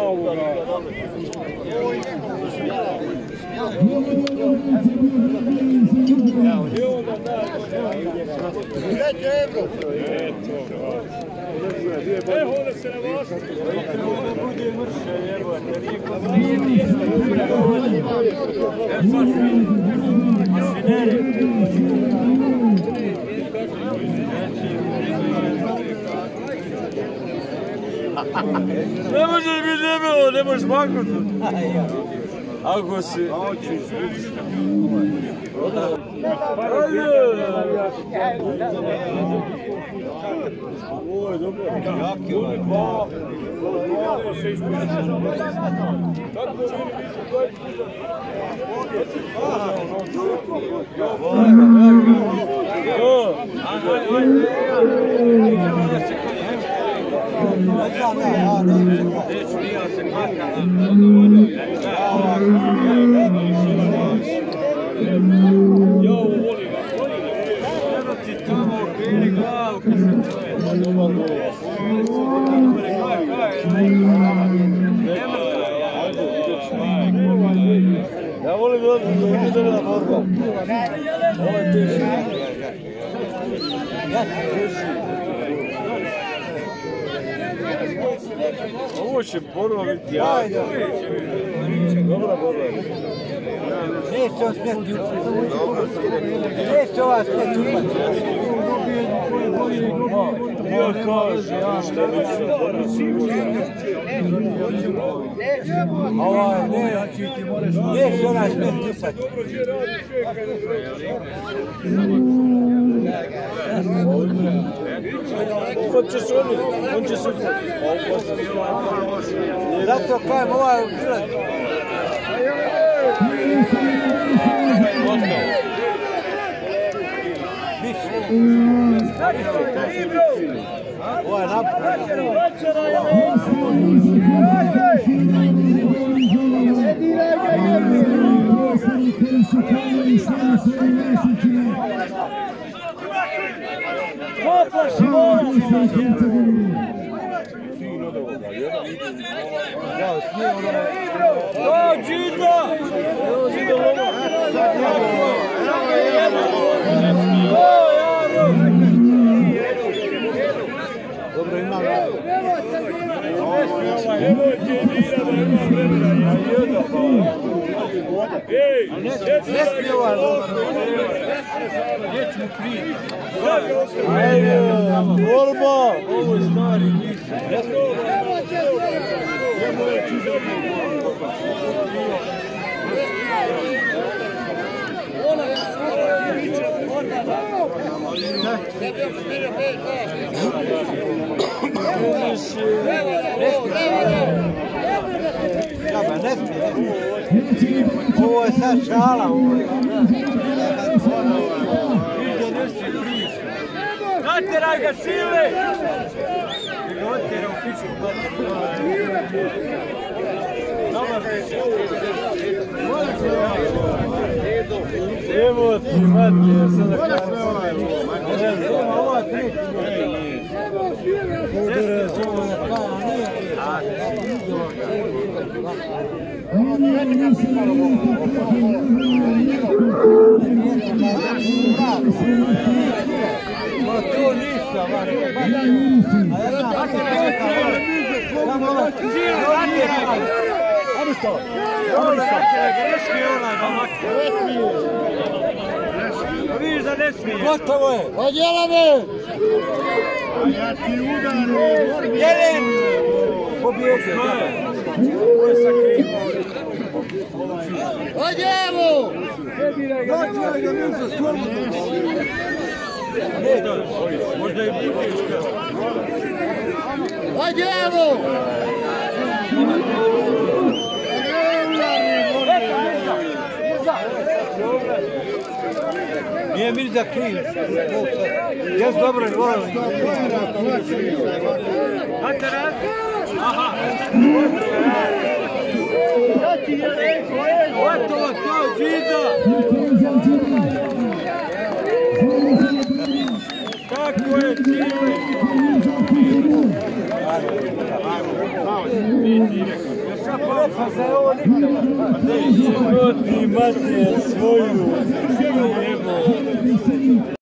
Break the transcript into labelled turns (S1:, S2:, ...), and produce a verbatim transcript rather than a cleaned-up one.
S1: ovoga. Evo da se ne vaša. Ne može biti debelo, ne možeš maknuti. Ako si... Ovo je dobro. Jaki ovo je. Ovo se ispušće. Tako ja volim da se na borba. Ovo je teši. Ovo će borba biti jako. Dobra borba.
S2: Neće on smjeti upati. Neće ova smjeti upati.
S1: Ja kaže, šta
S2: ovaj, ne, neće ona smjeti upati.
S1: On će se odmah, on će se odmah.
S2: Zato kajem, ovaj užilat. Ovo je napravljeno. Dobro, imam rado. Ne smije ovaj Već mu krije. Ajde, borba. Ovo je stari nisu. Ovo je sad šala. Nateraj ga sile! Otjerao Fišek.
S1: Evo ti, mati, ja sada kada...
S2: Ova tri. Udere se ovo na plana, nije. Ma to ništa, gotovo je. Odjelane!
S1: A ja ti udarim.
S2: Jelen! Pobjeđe. Ovo je sa krivom. Odjelu! Doći ga mi za slobodno.
S1: Možda i Budiška.
S2: Odjelu! Nije mi za kriv. Jes dobro je volio. Znate raz? Aha. Znači Jelenko, evo. Gotovo to, Žida. Kako je Žida? Ti mate svoju.